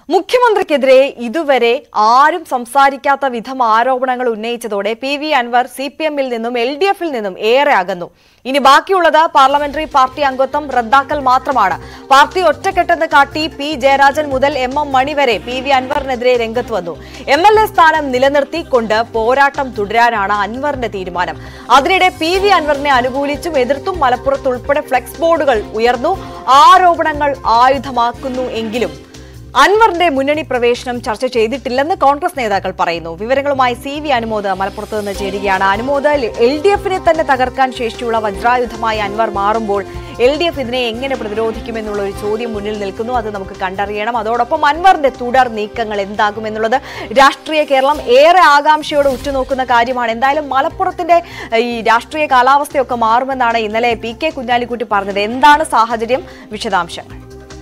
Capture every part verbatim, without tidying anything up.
മുഖ്യമന്ത്രിക്കെതിരെ ഇതുവരെ ആരും സംസാരിക്കാത്ത വിധം ആരോപണങ്ങൾ ഉന്നയിച്ചതോടെ P V Anvar C P എമ്മിൽ നിന്നും എൽ ഡി എഫിൽ നിന്നും ഏറെ അകന്നു. ഇനി ബാക്കിയുള്ളത് പാർലമെന്ററി പാർട്ടി അംഗത്വം റദ്ദാക്കൽ മാത്രമാണ്. പാർട്ടി ഒറ്റക്കെട്ടെന്ന് കാട്ടി പി ജയരാജൻ മുതൽ എം എം മണി വരെ പി വി അൻവറിനെതിരെ രംഗത്ത് വന്നു. എം എൽ എ സ്ഥാനം നിലനിർത്തിക്കൊണ്ട് പോരാട്ടം തുടരാനാണ് അൻവറിന്റെ തീരുമാനം. അതിനിടെ പി വി അൻവറിനെ അനുകൂലിച്ചും എതിർത്തും മലപ്പുറത്ത് ഉൾപ്പെടെ ഫ്ലെക്സ് ബോർഡുകൾ ഉയർന്നു. ആരോപണങ്ങൾ ആയുധമാക്കുന്നു എങ്കിലും അൻവറിന്റെ മുന്നണി പ്രവേശനം ചർച്ച ചെയ്തിട്ടില്ലെന്ന് കോൺഗ്രസ് നേതാക്കൾ പറയുന്നു. വിവരങ്ങളുമായി സി വി അനുമോദ് മലപ്പുറത്ത് നിന്ന് ചേരുകയാണ്. അനുമോദ്, എൽ ഡി എഫിനെ തന്നെ തകർക്കാൻ ശേഷിയുള്ള വജ്രായുധമായി അൻവർ മാറുമ്പോൾ എൽ ഡി എഫ് ഇതിനെ എങ്ങനെ പ്രതിരോധിക്കുമെന്നുള്ള ഒരു ചോദ്യം മുന്നിൽ നിൽക്കുന്നു. അത് നമുക്ക് കണ്ടറിയണം. അതോടൊപ്പം അൻവറിന്റെ തുടർ നീക്കങ്ങൾ എന്താകുമെന്നുള്ളത് രാഷ്ട്രീയ കേരളം ഏറെ ആകാംക്ഷയോടെ ഉറ്റുനോക്കുന്ന കാര്യമാണ്. എന്തായാലും മലപ്പുറത്തിന്റെ ഈ രാഷ്ട്രീയ കാലാവസ്ഥയൊക്കെ മാറുമെന്നാണ് ഇന്നലെ പി കെ കുഞ്ഞാലിക്കുട്ടി പറഞ്ഞത്. എന്താണ് സാഹചര്യം? വിശദാംശങ്ങൾ.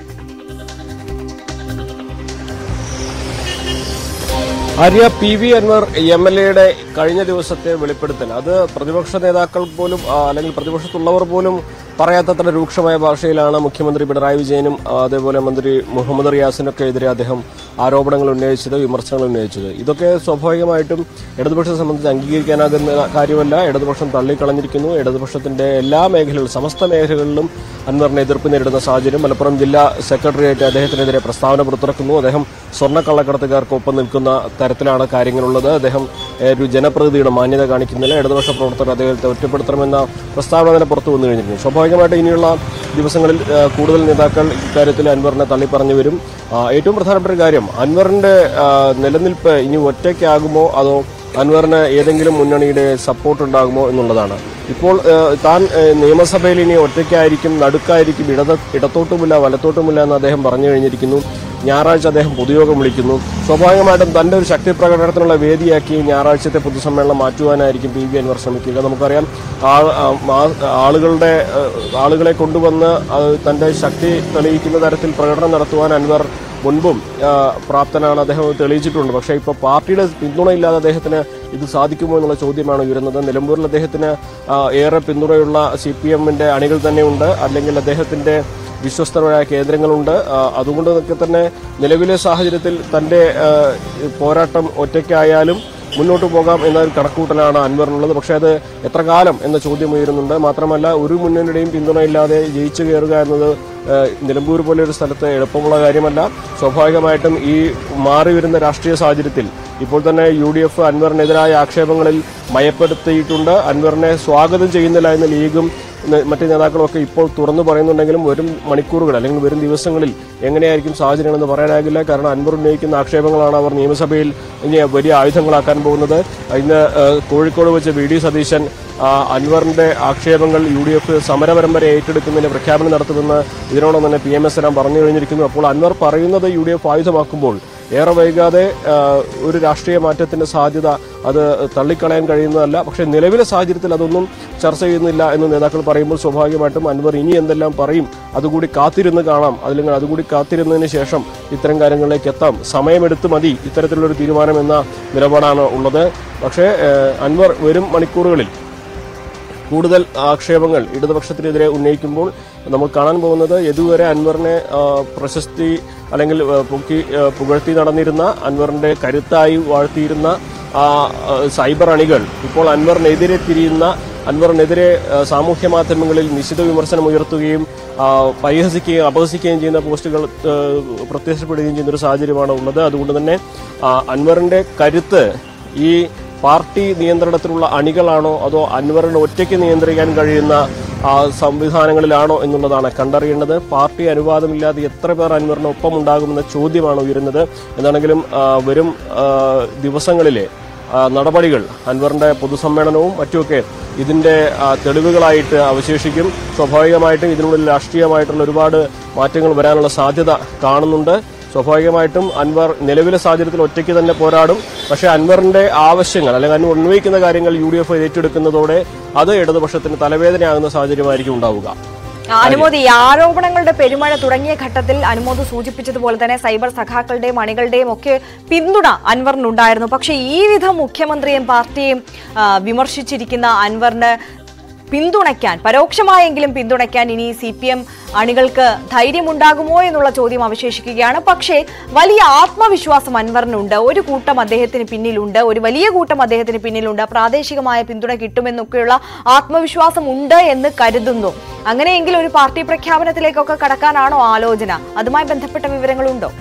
Arya, P V Anvar M L എയുടെ കഴിഞ്ഞ ദിവസത്തെ വെളിപ്പെടുത്തൽ അത് പ്രതിപക്ഷ നേതാക്കൾ പോലും അല്ലെങ്കിൽ പ്രതിപക്ഷത്തുള്ളവർ പോലും പറയാത്തത്ര രൂക്ഷമായ ഭാഷയിലാണ് മുഖ്യമന്ത്രി പിണറായി വിജയനും അതേപോലെ മന്ത്രി മുഹമ്മദ് റിയാസിനൊക്കെ എതിരെ അദ്ദേഹം ആരോപണങ്ങൾ ഉന്നയിച്ചത്, വിമർശനങ്ങൾ ഉന്നയിച്ചത്. ഇതൊക്കെ സ്വാഭാവികമായിട്ടും ഇടതുപക്ഷത്തെ സംബന്ധിച്ച് അംഗീകരിക്കാനാകുന്ന കാര്യമല്ല. ഇടതുപക്ഷം തള്ളിക്കളഞ്ഞിരിക്കുന്നു. ഇടതുപക്ഷത്തിന്റെ എല്ലാ മേഖലകളിലും, സമസ്ത മേഖലകളിലും അൻവറിനെ എതിർപ്പ് നേരിടുന്ന സാഹചര്യം. മലപ്പുറം ജില്ലാ സെക്രട്ടേറിയറ്റ് അദ്ദേഹത്തിനെതിരെ പ്രസ്താവന പുറത്തിറക്കുന്നു. അദ്ദേഹം സ്വർണ്ണക്കള്ളക്കടത്തുകാർക്ക് ഒപ്പം നിൽക്കുന്ന തരത്തിലാണ് കാര്യങ്ങളുള്ളത്. അദ്ദേഹം ഒരു ജനപ്രതിനിധിയുടെ മാന്യത കാണിക്കുന്നില്ല. ഇടതുപക്ഷ പ്രവർത്തകർ അദ്ദേഹത്തെ ഒറ്റപ്പെടുത്തണമെന്ന പ്രസ്താവന തന്നെ പുറത്തു വന്നു കഴിഞ്ഞിരിക്കുന്നു. സ്വാഭാവികമായിട്ട് ഇനിയുള്ള ദിവസങ്ങളിൽ കൂടുതൽ നേതാക്കൾ ഇക്കാര്യത്തിൽ അൻവറിനെ തള്ളിപ്പറഞ്ഞു വരും. ഏറ്റവും പ്രധാനപ്പെട്ട കാര്യം, അൻവറിന്റെ നിലനിൽപ്പ് ഇനി ഒറ്റയ്ക്കാകുമോ അതോ അൻവറിന് ഏതെങ്കിലും മുന്നണിയുടെ സപ്പോർട്ട് ഉണ്ടാകുമോ എന്നുള്ളതാണ്. ഇപ്പോൾ താൻ നിയമസഭയിൽ ഇനി ഒറ്റയ്ക്കായിരിക്കും, നടുക്കായിരിക്കും, ഇടത ഇടത്തോട്ടുമില്ല വലത്തോട്ടുമില്ല എന്ന് അദ്ദേഹം പറഞ്ഞു കഴിഞ്ഞിരിക്കുന്നു. ഞായറാഴ്ച അദ്ദേഹം പൊതുയോഗം വിളിക്കുന്നു. സ്വാഭാവികമായിട്ടും തന്റെ ഒരു ശക്തി പ്രകടനത്തിനുള്ള വേദിയാക്കി ഞായറാഴ്ചത്തെ പൊതുസമ്മേളനം മാറ്റുവാനായിരിക്കും പി വി അൻവർ ശ്രമിക്കുക. നമുക്കറിയാം, ആളുകളുടെ ആളുകളെ കൊണ്ടുവന്ന് തന്റെ ശക്തി തെളിയിക്കുന്ന തരത്തിൽ പ്രകടനം നടത്തുവാൻ അൻവർ മുൻപും പ്രാപ്തനാണ്, അദ്ദേഹം തെളിയിച്ചിട്ടുണ്ട്. പക്ഷേ ഇപ്പോൾ പാർട്ടിയുടെ പിന്തുണയില്ലാതെ അദ്ദേഹത്തിന് ഇത് സാധിക്കുമോ എന്നുള്ള ചോദ്യമാണ് ഉയരുന്നത്. നിലമ്പൂരിൽ അദ്ദേഹത്തിന് ഏറെ പിന്തുണയുള്ള സി പി എമ്മിന്റെ അണികൾ തന്നെയുണ്ട്, അല്ലെങ്കിൽ അദ്ദേഹത്തിന്റെ വിശ്വസ്തരായ കേന്ദ്രങ്ങളുണ്ട്. അതുകൊണ്ടൊക്കെ തന്നെ നിലവിലെ സാഹചര്യത്തിൽ തന്റെ പോരാട്ടം ഒറ്റയ്ക്കായാലും മുന്നോട്ട് പോകാം എന്നൊരു കണക്കൂട്ടലാണ് അൻവറിനുള്ളത്. പക്ഷേ അത് എത്ര കാലം എന്ന ചോദ്യം ഉയരുന്നുണ്ട്. മാത്രമല്ല, ഒരു മുന്നണിയുടെയും പിന്തുണയില്ലാതെ ജയിച്ചു കയറുക എന്നത് നിലമ്പൂർ പോലെ ഒരു സ്ഥലത്ത് എളുപ്പമുള്ള കാര്യമല്ല. സ്വാഭാവികമായിട്ടും ഈ മാറി വരുന്ന രാഷ്ട്രീയ സാഹചര്യത്തിൽ ഇപ്പോൾ തന്നെ യു ഡി എഫ് അൻവറിനെതിരായ ആക്ഷേപങ്ങളിൽ മയപ്പെടുത്തിയിട്ടുണ്ട്. അൻവറിനെ സ്വാഗതം ചെയ്യുന്നില്ല എന്ന് ലീഗും മറ്റ് നേതാക്കളൊക്കെ ഇപ്പോൾ തുറന്നു പറയുന്നുണ്ടെങ്കിലും വരും മണിക്കൂറുകൾ അല്ലെങ്കിൽ വരും ദിവസങ്ങളിൽ എങ്ങനെയായിരിക്കും സാഹചര്യങ്ങളെന്ന് പറയാനാകില്ല. കാരണം അൻവർ ഉന്നയിക്കുന്ന ആക്ഷേപങ്ങളാണ് അവർ നിയമസഭയിൽ ഇനി വലിയ ആയുധങ്ങളാക്കാൻ പോകുന്നത്. ഇന്ന് കോഴിക്കോട് വെച്ച് വി ഡി സതീശൻ അൻവറിന്റെ ആക്ഷേപങ്ങൾ യു ഡി എഫ് സമരപരമ്പര ഏറ്റെടുക്കുന്നതിന് പ്രഖ്യാപനം നടത്തുമെന്ന് ഇതിനോടൊപ്പം തന്നെ പി എം എസ് എല്ലാം പറഞ്ഞു കഴിഞ്ഞിരിക്കുന്നു. അപ്പോൾ അൻവർ പറയുന്നത് യു ഡി എഫ് ആയുധമാക്കുമ്പോൾ ഏറെ വൈകാതെ ഒരു രാഷ്ട്രീയ മാറ്റത്തിന്റെ സാധ്യത അത് തള്ളിക്കളയാൻ കഴിയുന്നതല്ല. പക്ഷേ നിലവിലെ സാഹചര്യത്തിൽ അതൊന്നും ചർച്ച ചെയ്യുന്നില്ല എന്ന് നേതാക്കൾ പറയുമ്പോൾ സ്വാഭാവികമായിട്ടും അൻവർ ഇനി എന്തെല്ലാം പറയും അതുകൂടി കാത്തിരുന്ന് കാണാം. അല്ലെങ്കിൽ അതുകൂടി കാത്തിരുന്നതിന് ശേഷം ഇത്തരം കാര്യങ്ങളിലേക്ക് എത്താം. സമയമെടുത്ത് മതി ഇത്തരത്തിലുള്ളൊരു തീരുമാനം എന്ന നിലപാടാണ് ഉള്ളത്. പക്ഷേ അൻവർ വരും മണിക്കൂറുകളിൽ കൂടുതൽ ആക്ഷേപങ്ങൾ ഇടതുപക്ഷത്തിനെതിരെ ഉന്നയിക്കുമ്പോൾ നമ്മൾ കാണാൻ പോകുന്നത് ഇതുവരെ അൻവറിനെ പ്രശസ്തി അല്ലെങ്കിൽ പൊക്കി പുകഴ്ത്തി നടന്നിരുന്ന, അൻവറിന്റെ കരുത്തായി വാഴ്ത്തിയിരുന്ന സൈബർ അണികൾ ഇപ്പോൾ അൻവറിനെതിരെ തിരിയുന്ന, അൻവറിനെതിരെ സാമൂഹ്യ മാധ്യമങ്ങളിൽ നിശിത വിമർശനം ഉയർത്തുകയും പരിഹസിക്കുകയും അപഹസിക്കുകയും ചെയ്യുന്ന പോസ്റ്റുകൾ പ്രത്യക്ഷപ്പെടുകയും ചെയ്യുന്ന ഒരു സാഹചര്യമാണ് ഉള്ളത്. അതുകൊണ്ട് തന്നെ അൻവറിന്റെ കരുത്ത് ഈ പാർട്ടി നിയന്ത്രണത്തിലുള്ള അണികളാണോ അതോ അൻവറിനെ ഒറ്റയ്ക്ക് നിയന്ത്രിക്കാൻ കഴിയുന്ന സംവിധാനങ്ങളിലാണോ എന്നുള്ളതാണ് കണ്ടറിയേണ്ടത്. പാർട്ടി അനുവാദമില്ലാതെ എത്ര പേർ അൻവറിനൊപ്പം ഉണ്ടാകുമെന്ന ചോദ്യമാണ് ഉയരുന്നത്. എന്താണെങ്കിലും വരും ദിവസങ്ങളിലെ നടപടികൾ, അൻവറിന്റെ പൊതുസമ്മേളനവും മറ്റുമൊക്കെ ഇതിന്റെ തെളിവുകളായിട്ട് അവശേഷിക്കും. സ്വാഭാവികമായിട്ടും ഇതിനുള്ളിൽ രാഷ്ട്രീയമായിട്ടുള്ള ഒരുപാട് മാറ്റങ്ങൾ വരാനുള്ള സാധ്യത കാണുന്നുണ്ട്. സ്വാഭാവികമായിട്ടും അൻവർ നിലവിലെ സാഹചര്യത്തിൽ ഒറ്റയ്ക്ക് തന്നെ പോരാടും. പക്ഷേ അൻവറിന്റെ ആവശ്യങ്ങൾ അല്ലെങ്കിൽ അൻവർ ഉന്നയിക്കുന്ന കാര്യങ്ങൾ യു ഡി എഫ് ഏറ്റെടുക്കുന്നതോടെ അത് ഇടതുപക്ഷത്തിന് തലവേദനയാകുന്ന സാഹചര്യമായിരിക്കും ഉണ്ടാവുക. അനുമോദ്, ഈ ആരോപണങ്ങളുടെ പെരുമഴ തുടങ്ങിയ ഘട്ടത്തിൽ അനുമോദ് സൂചിപ്പിച്ചതുപോലെ തന്നെ സൈബർ സഖാക്കളുടെയും അണികളുടെയും ഒക്കെ പിന്തുണ അൻവറിനുണ്ടായിരുന്നു. പക്ഷേ ഈ വിധം മുഖ്യമന്ത്രിയും പാർട്ടിയും വിമർശിച്ചിരിക്കുന്ന അൻവറിന് പിന്തുണയ്ക്കാൻ, പരോക്ഷമായെങ്കിലും പിന്തുണയ്ക്കാൻ ഇനി സി പി എം അണികൾക്ക് ധൈര്യമുണ്ടാകുമോ എന്നുള്ള ചോദ്യം അവശേഷിക്കുകയാണ്. പക്ഷേ വലിയ ആത്മവിശ്വാസം അൻവറിനുണ്ട്. ഒരു കൂട്ടം അദ്ദേഹത്തിന് പിന്നിലുണ്ട്, ഒരു വലിയ കൂട്ടം അദ്ദേഹത്തിന് പിന്നിലുണ്ട്. പ്രാദേശികമായ പിന്തുണ കിട്ടുമെന്നൊക്കെയുള്ള ആത്മവിശ്വാസം ഉണ്ട് എന്ന് കരുതുന്നു. അങ്ങനെയെങ്കിൽ ഒരു പാർട്ടി പ്രഖ്യാപനത്തിലേക്കൊക്കെ കടക്കാനാണോ ആലോചന? അതുമായി ബന്ധപ്പെട്ട വിവരങ്ങളുണ്ടോ?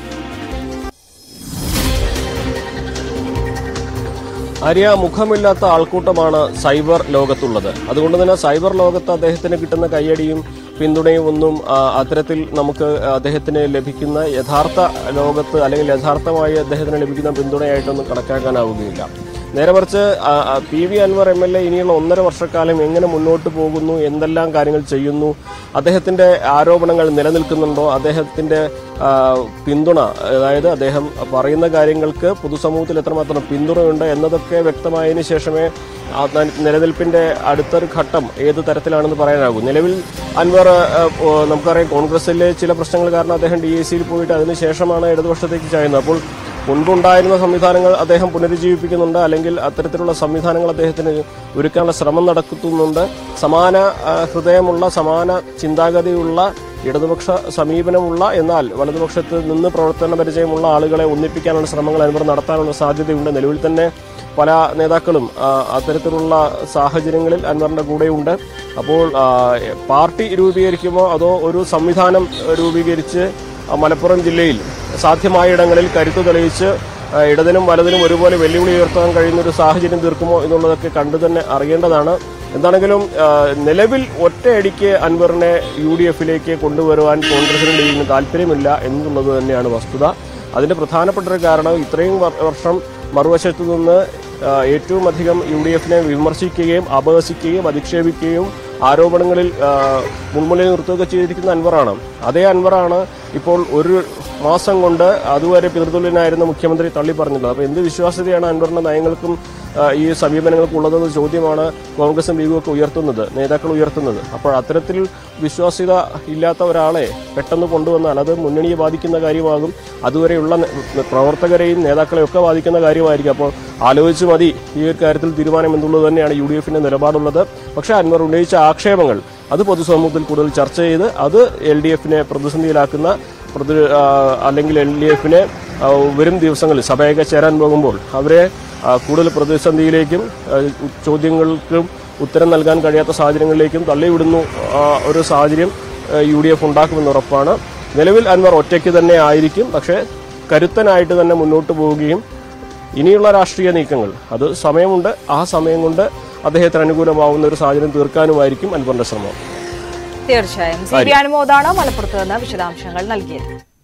ആര്യ, മുഖമില്ലാത്ത ആൾക്കൂട്ടമാണ് സൈബർ ലോകത്തുള്ളത്. അതുകൊണ്ട് തന്നെ സൈബർ ലോകത്ത് അദ്ദേഹത്തിന് കിട്ടുന്ന കയ്യടിയും പിന്തുണയും ഒന്നും അത്തരത്തിൽ നമുക്ക് അദ്ദേഹത്തിന് ലഭിക്കുന്ന യഥാർത്ഥ ലോകത്ത് അല്ലെങ്കിൽ യഥാർത്ഥമായി അദ്ദേഹത്തിന് ലഭിക്കുന്ന പിന്തുണയായിട്ടൊന്നും കണക്കാക്കാനാവുകയില്ല. നേരെ മറിച്ച് P V Anvar M L A ഇനിയുള്ള ഒന്നര വർഷക്കാലം എങ്ങനെ മുന്നോട്ട് പോകുന്നു, എന്തെല്ലാം കാര്യങ്ങൾ ചെയ്യുന്നു, അദ്ദേഹത്തിന്റെ ആരോപണങ്ങൾ നിലനിൽക്കുന്നുണ്ടോ, അദ്ദേഹത്തിന്റെ പിന്തുണ, അതായത് അദ്ദേഹം പറയുന്ന കാര്യങ്ങൾക്ക് പൊതുസമൂഹത്തിൽ എത്രമാത്രം പിന്തുണയുണ്ട് എന്നതൊക്കെ വ്യക്തമായതിനു ശേഷമേ നിലനിൽപ്പിന്റെ അടുത്തൊരു ഘട്ടം ഏത് തരത്തിലാണെന്ന് പറയാനാകൂ. നിലവിൽ അൻവർ നമുക്കറിയാം കോൺഗ്രസിലെ ചില പ്രശ്നങ്ങൾ കാരണം അദ്ദേഹം ഡി എ സിയിൽ പോയിട്ട് അതിനുശേഷമാണ് ഇടതുപക്ഷത്തേക്ക് ചായുന്നത്. അപ്പോൾ മുൻപുണ്ടായിരുന്ന സംവിധാനങ്ങൾ അദ്ദേഹം പുനരുജ്ജീവിപ്പിക്കുന്നുണ്ട്, അല്ലെങ്കിൽ അത്തരത്തിലുള്ള സംവിധാനങ്ങൾ അദ്ദേഹത്തിന് ഒരുക്കാനുള്ള ശ്രമം നടത്തുന്നുണ്ട്. സമാന ഹൃദയമുള്ള, സമാന ചിന്താഗതിയുള്ള, ഇടതുപക്ഷ സമീപനമുള്ള, എന്നാൽ വലതുപക്ഷത്ത് നിന്ന് പ്രവർത്തന പരിചയമുള്ള ആളുകളെ ഒന്നിപ്പിക്കാനുള്ള ശ്രമങ്ങൾ അൻവർ നടത്താനുള്ള സാധ്യതയുണ്ട്. നിലവിൽ തന്നെ പല നേതാക്കളും അത്തരത്തിലുള്ള സാഹചര്യങ്ങളിൽ അൻവറിന്റെ കൂടെയുണ്ട്. അപ്പോൾ പാർട്ടി രൂപീകരിക്കുമോ അതോ ഒരു സംവിധാനം രൂപീകരിച്ച് മലപ്പുറം ജില്ലയിൽ സാധ്യമായ ഇടങ്ങളിൽ കരുത്തു തെളിയിച്ച് ഇടതിനും വലതിനും ഒരുപോലെ വെല്ലുവിളി ഉയർത്താൻ കഴിയുന്ന ഒരു സാഹചര്യം തീർക്കുമോ എന്നുള്ളതൊക്കെ കണ്ടു തന്നെ അറിയേണ്ടതാണ്. എന്താണെങ്കിലും നിലവിൽ ഒറ്റയടിക്ക് അൻവറിനെ യു ഡി എഫിലേക്ക് കൊണ്ടുവരുവാൻ കോൺഗ്രസിനും ലീഗിനും താല്പര്യമില്ല എന്നുള്ളത് തന്നെയാണ് വസ്തുത. അതിന്റെ പ്രധാനപ്പെട്ട ഒരു കാരണം ഇത്രയും വർഷം മറുവശത്തു നിന്ന് ഏറ്റവും അധികം യു ഡി എഫിനെ വിമർശിക്കുകയും അപഹസിക്കുകയും അധിക്ഷേപിക്കുകയും ആരോപണങ്ങളിൽ മുൻമുന്നിൽ നിർത്തുകയൊക്കെ ചെയ്തിരിക്കുന്ന അൻവറാണ്. അതേ അൻവറാണ് ഇപ്പോൾ ഒരു മാസം കൊണ്ട് അതുവരെ പിതൃതുല്യനായിരുന്ന മുഖ്യമന്ത്രി തള്ളി പറഞ്ഞിട്ടുള്ളത്. അപ്പോൾ എന്ത് വിശ്വാസ്യതയാണ് അൻവറിന്റെ നയങ്ങൾക്കും ഈ സമീപനങ്ങൾക്കും ഉള്ളതെന്ന ചോദ്യമാണ് കോൺഗ്രസും ലീഗും ഒക്കെ ഉയർത്തുന്നത്, നേതാക്കൾ ഉയർത്തുന്നത്. അപ്പോൾ അത്തരത്തിൽ വിശ്വാസ്യത ഇല്ലാത്ത ഒരാളെ പെട്ടെന്ന് കൊണ്ടുവന്നാൽ അത് മുന്നണിയെ ബാധിക്കുന്ന കാര്യമാകും, അതുവരെയുള്ള പ്രവർത്തകരെയും നേതാക്കളെയും ഒക്കെ ബാധിക്കുന്ന കാര്യമായിരിക്കും. അപ്പോൾ ആലോചിച്ച് മതി ഈ ഒരു കാര്യത്തിൽ തീരുമാനം എന്നുള്ളത് തന്നെയാണ് യു ഡി എഫിന്റെ നിലപാടുള്ളത്. പക്ഷേ അൻവർ ഉന്നയിച്ച ആക്ഷേപങ്ങൾ അത് പൊതുസമൂഹത്തിൽ കൂടുതൽ ചർച്ച ചെയ്ത് അത് എൽ ഡി എഫിനെ പ്രതിസന്ധിയിലാക്കുന്ന പ്രതി അല്ലെങ്കിൽ എൽ ഡി എഫിനെ വരും ദിവസങ്ങളിൽ സഭയൊക്കെ ചേരാൻ പോകുമ്പോൾ അവരെ കൂടുതൽ പ്രതിസന്ധിയിലേക്കും ചോദ്യങ്ങൾക്കും ഉത്തരം നൽകാൻ കഴിയാത്ത സാഹചര്യങ്ങളിലേക്കും തള്ളിവിടുന്നു ഒരു സാഹചര്യം യു ഡി എഫ് ഉണ്ടാക്കുമെന്ന് ഉറപ്പാണ്. നിലവിൽ അൻവർ ഒറ്റയ്ക്ക് തന്നെ ആയിരിക്കും, പക്ഷേ കരുത്തനായിട്ട് തന്നെ മുന്നോട്ട് പോവുകയും ഇനിയുള്ള രാഷ്ട്രീയ നീക്കങ്ങൾ അത് സമയമുണ്ട്, ആ സമയം കൊണ്ട് അദ്ദേഹത്തിന് അനുകൂലമാവുന്ന ഒരു സാഹചര്യം തീർക്കാനുമായിരിക്കും അൻവറിന്റെ ശ്രമം. തീർച്ചയായും. സി ബി അനുമോദാണ് മലപ്പുറത്ത് നിന്ന് വിശദാംശങ്ങൾ നൽകിയത്.